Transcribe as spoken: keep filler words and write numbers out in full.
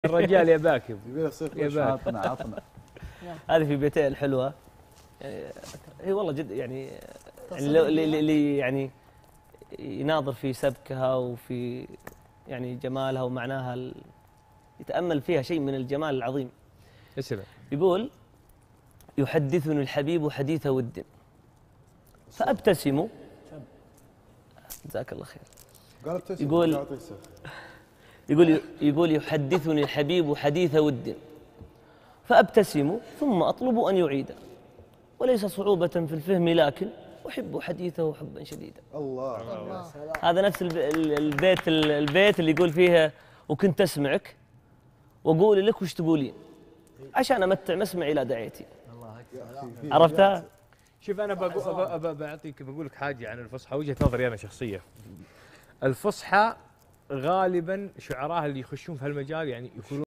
الرجال يباك يبي يصير يباك. عطنا عطنا. هذه في بيتين الحلوه. يعني هي والله جد يعني اللي, اللي اللي يعني يناظر في سبكها وفي يعني جمالها ومعناها ال- يتامل فيها شيء من الجمال العظيم. اسلم. يقول: يحدثني الحبيب حديث ود فابتسم. جزاك الله خير. قال ابتسم. يقول- يعطيك سر. يقول يقول يحدثني الحبيب حديث ود فأبتسم ثم أطلب أن يعيد، وليس صعوبة في الفهم لكن أحب حديثه حبا شديدا. الله. هذا نفس الب- ال- البيت ال- البيت اللي يقول فيه: وكنت أسمعك وأقول لك وش تقولين عشان أمتع مسمعي لا دعيتي. عرفتها؟ شوف انا بقو- ب- ب- بعطيك بقول لك حاجه عن الفصحى، وجهه نظري انا شخصيه. الفصحى غالبا شعراها اللي يخشون في هالمجال يعني يكونون